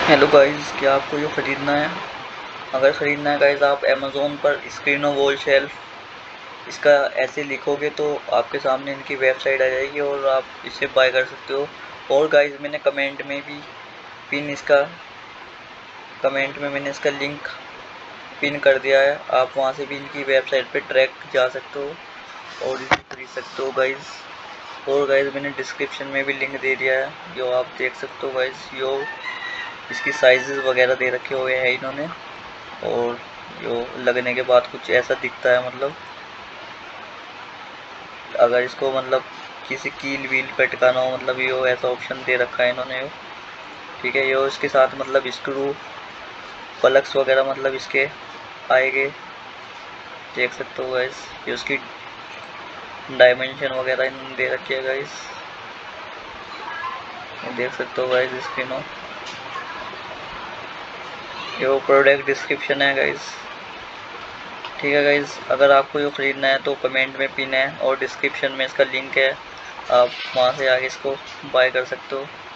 Hello guys, क्या आपको ये ख़रीदना है? अगर ख़रीदना है गाइस, आप अमेज़ोन पर स्क्रीनो वॉल शेल्फ इसका ऐसे लिखोगे तो आपके सामने इनकी वेबसाइट आ जाएगी और आप इसे बाय कर सकते हो। और गाइस मैंने कमेंट में मैंने इसका लिंक पिन कर दिया है। आप वहां से भी इनकी वेबसाइट पे ट्रैक जा सकते हो और इसे खरीद सकते हो गाइस। और गाइस मैंने डिस्क्रिप्शन में भी लिंक दे दिया है, जो आप देख सकते हो गाइस। यो इसकी साइजेस वगैरह दे रखे हुए हैं इन्होंने, और जो लगने के बाद कुछ ऐसा दिखता है। मतलब अगर इसको मतलब किसी कील व्हील पे टिकाना हो, मतलब ये ऐसा ऑप्शन दे रखा है इन्होंने। ठीक है, ये इसके साथ मतलब स्क्रू प्लग्स वगैरह मतलब इसके आएंगे, देख सकते हो गाइस। ये उसकी डायमेंशन वगैरह इन्होंने दे रखी है गाइस, ये देख सकते हो गाइस स्क्रीनो। ये वो प्रोडक्ट डिस्क्रिप्शन है गाइस। ठीक है गाइज, अगर आपको ये ख़रीदना है तो कमेंट में पिन है और डिस्क्रिप्शन में इसका लिंक है, आप वहाँ से आगे इसको बाय कर सकते हो।